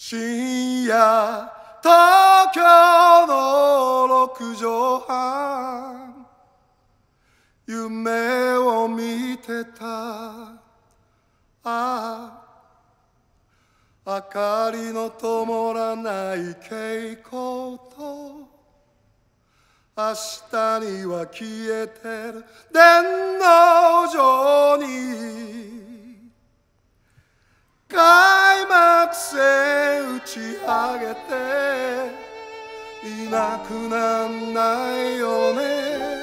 深夜東京の6畳半夢を見てた明かりの灯らない蛍光と明日には消えてる電脳上に開幕戦打ち上げていなくなんないよね。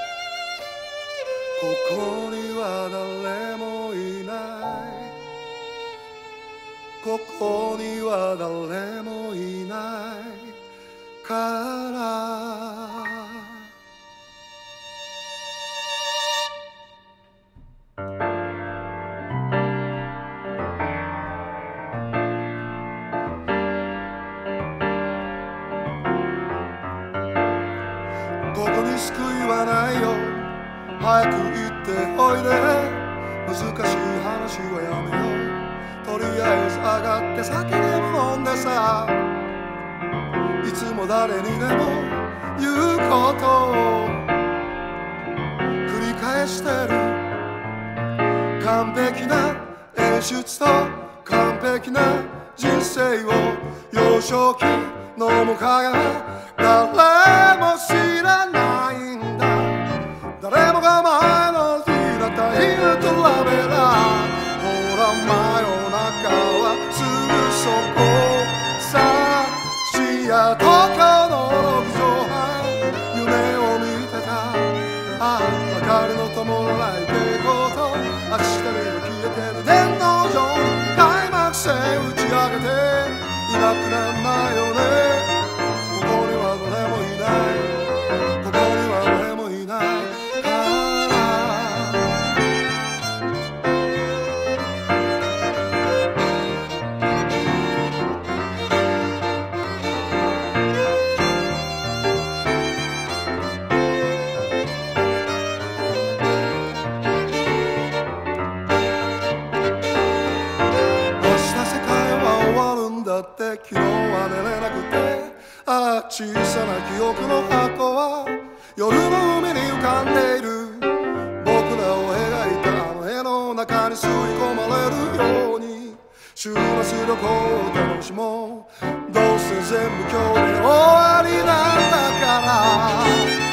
ここには誰もいない、ここには誰もいないからここに救いはないよ、早く行っておいで、難しい話はやめよう、とりあえず上がって酒でも飲んでさ、いつも誰にでも言うことを繰り返してる。完璧な演出と完璧な人生を幼少期の面影誰も知らないんだ。誰もが前の日だったイルトラベラー、ほら真夜中はすぐそこさ。深夜東京の6畳半夢を見てた明かりの灯らない蛍光と明日には消えてる電脳上に開幕戦打ち上げていなくなんないよね。ここには誰もいない、ここには誰もいないだって昨日は寝れなくて、小さな記憶の箱は夜の海に浮かんでいる。僕らを描いたあの絵の中に吸い込まれるように週末旅行を楽しもう、どうせ全部今日で終わりなんだから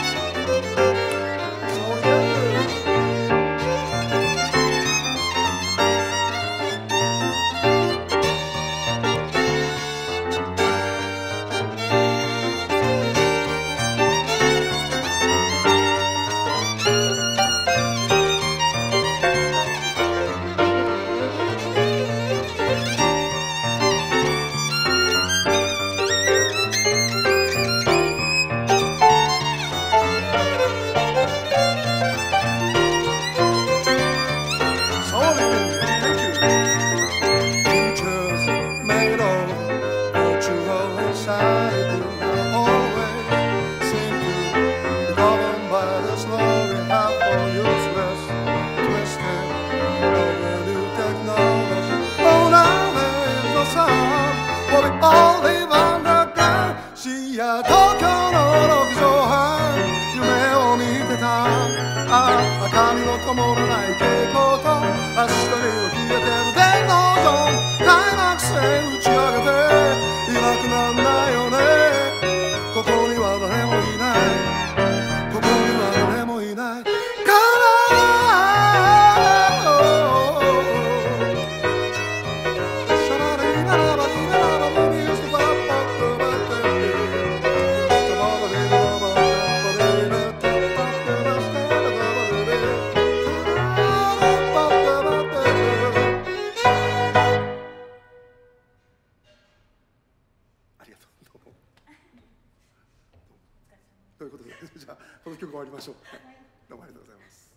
深夜東京の6畳半夢を見てた明かりの灯らない蛍光と明日には消えてる電脳上に開幕戦打ち上げていなくなんないよね。ここには誰もいない、ここには誰もいないということで、じゃあこの曲終わりましょう。どうもありがとうございます。